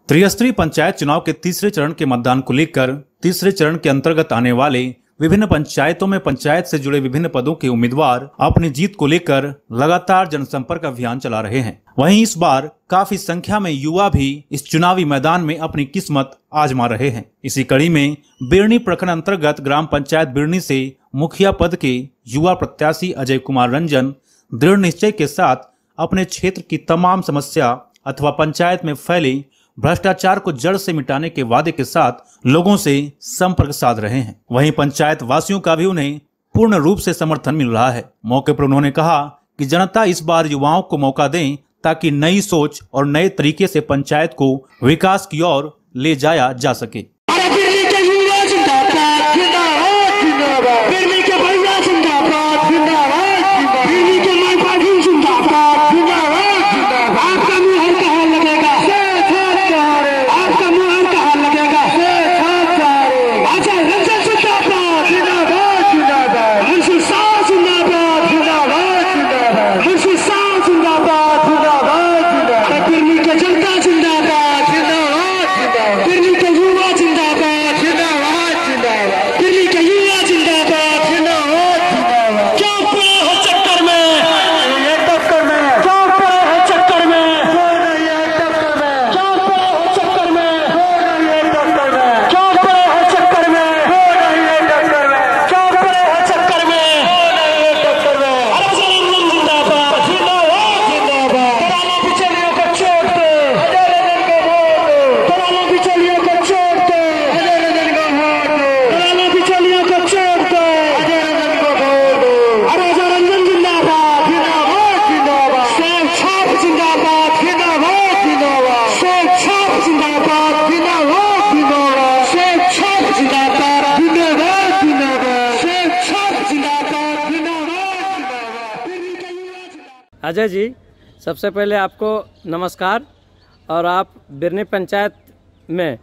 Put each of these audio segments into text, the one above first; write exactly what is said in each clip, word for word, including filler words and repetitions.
त्रिस्तरीय पंचायत चुनाव के तीसरे चरण के मतदान को लेकर तीसरे चरण के अंतर्गत आने वाले विभिन्न पंचायतों में पंचायत से जुड़े विभिन्न पदों के उम्मीदवार अपनी जीत को लेकर लगातार जनसंपर्क अभियान चला रहे हैं। वहीं इस बार काफी संख्या में युवा भी इस चुनावी मैदान में अपनी किस्मत आजमा रहे हैं। इसी कड़ी में बिरनी प्रखंड अंतर्गत ग्राम पंचायत बिरनी से मुखिया पद के युवा प्रत्याशी अजय कुमार रंजन दृढ़ निश्चय के साथ अपने क्षेत्र की तमाम समस्या अथवा पंचायत में फैली भ्रष्टाचार को जड़ से मिटाने के वादे के साथ लोगों से संपर्क साध रहे हैं। वहीं पंचायत वासियों का भी उन्हें पूर्ण रूप से समर्थन मिल रहा है। मौके पर उन्होंने कहा कि जनता इस बार युवाओं को मौका दें ताकि नई सोच और नए तरीके से पंचायत को विकास की ओर ले जाया जा सके। अजय जी, सबसे पहले आपको नमस्कार। और आप बिरनी पंचायत में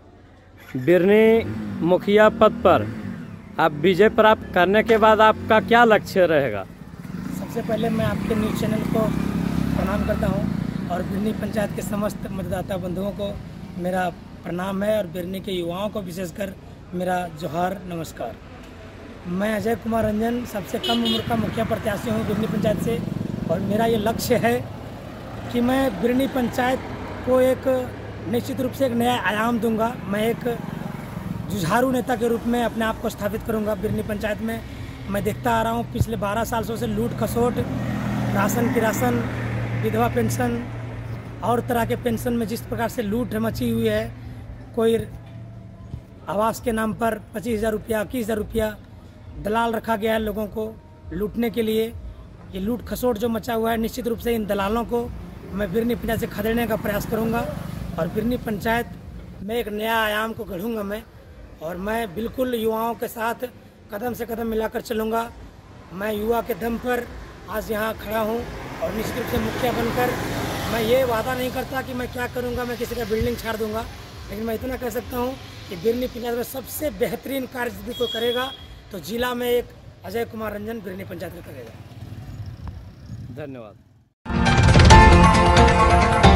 बिरनी मुखिया पद पर आप विजय प्राप्त करने के बाद आपका क्या लक्ष्य रहेगा? सबसे पहले मैं आपके न्यूज़ चैनल को प्रणाम करता हूं और बिरनी पंचायत के समस्त मतदाता बंधुओं को मेरा प्रणाम है और बिरनी के युवाओं को विशेषकर मेरा जोहार नमस्कार। मैं अजय कुमार रंजन सबसे कम उम्र का मुखिया प्रत्याशी हूँ बिरनी पंचायत से और मेरा ये लक्ष्य है कि मैं बिरनी पंचायत को एक निश्चित रूप से एक नया आयाम दूंगा। मैं एक जुझारू नेता के रूप में अपने आप को स्थापित करूंगा। बिरनी पंचायत में मैं देखता आ रहा हूँ पिछले बारह साल से लूट खसोट, राशन की राशन, विधवा पेंशन और तरह के पेंशन में जिस प्रकार से लूट मची हुई है। कोई आवास के नाम पर पच्चीस हज़ार रुपया इक्कीस हज़ार रुपया दलाल रखा गया है लोगों को लूटने के लिए। ये लूट खसोट जो मचा हुआ है, निश्चित रूप से इन दलालों को मैं बिरनी पंचायत से खदेड़ने का प्रयास करूंगा और बिरनी पंचायत में एक नया आयाम को गढ़ूंगा मैं। और मैं बिल्कुल युवाओं के साथ कदम से कदम मिलाकर चलूंगा। मैं युवा के दम पर आज यहाँ खड़ा हूँ और निश्चित रूप से मुखिया बनकर मैं ये वादा नहीं करता कि मैं क्या करूँगा, मैं किसी का बिल्डिंग छाड़ दूँगा, लेकिन मैं इतना कह सकता हूँ कि बिरनी पंचायत में सबसे बेहतरीन कार्य यदि कोई करेगा तो जिला में एक अजय कुमार रंजन बिरनी पंचायत में करेगा। धन्यवाद।